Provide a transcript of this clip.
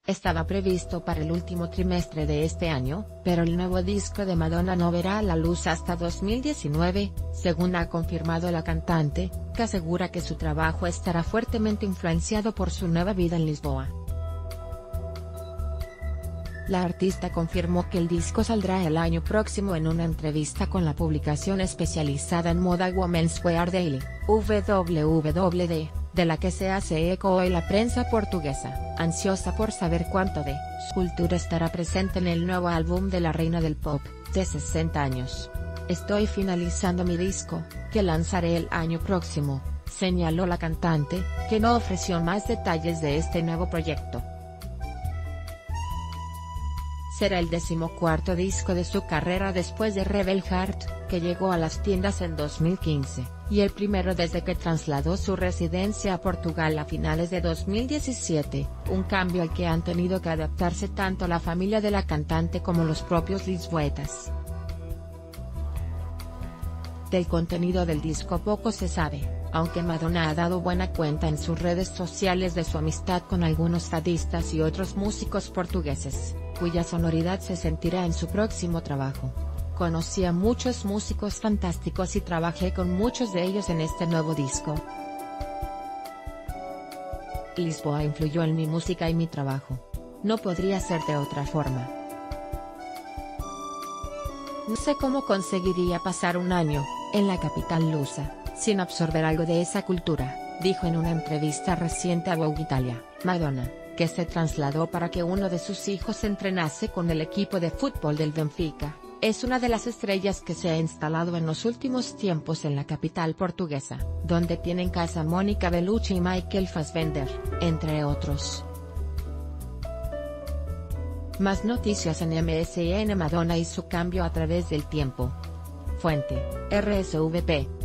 Estaba previsto para el último trimestre de este año, pero el nuevo disco de Madonna no verá la luz hasta 2019, según ha confirmado la cantante, que asegura que su trabajo estará fuertemente influenciado por su nueva vida en Lisboa. La artista confirmó que el disco saldrá el año próximo en una entrevista con la publicación especializada en moda Women's Wear Daily, WWD, de la que se hace eco hoy la prensa portuguesa, ansiosa por saber cuánto de su cultura estará presente en el nuevo álbum de la reina del pop, de 60 años. Estoy finalizando mi disco, que lanzaré el año próximo, señaló la cantante, que no ofreció más detalles de este nuevo proyecto. Será el 14º disco de su carrera después de Rebel Heart, que llegó a las tiendas en 2015, y el primero desde que trasladó su residencia a Portugal a finales de 2017, un cambio al que han tenido que adaptarse tanto la familia de la cantante como los propios lisboetas. Del contenido del disco poco se sabe, aunque Madonna ha dado buena cuenta en sus redes sociales de su amistad con algunos fadistas y otros músicos portugueses, cuya sonoridad se sentirá en su próximo trabajo. Conocí a muchos músicos fantásticos y trabajé con muchos de ellos en este nuevo disco. Lisboa influyó en mi música y mi trabajo. No podría ser de otra forma. No sé cómo conseguiría pasar un año, en la capital lusa, sin absorber algo de esa cultura, dijo en una entrevista reciente a Vogue Italia. Madonna, que se trasladó para que uno de sus hijos entrenase con el equipo de fútbol del Benfica, es una de las estrellas que se ha instalado en los últimos tiempos en la capital portuguesa, donde tienen casa Mónica Bellucci y Michael Fassbender, entre otros. Más noticias en MSN. Madonna y su cambio a través del tiempo. Fuente: RSVP.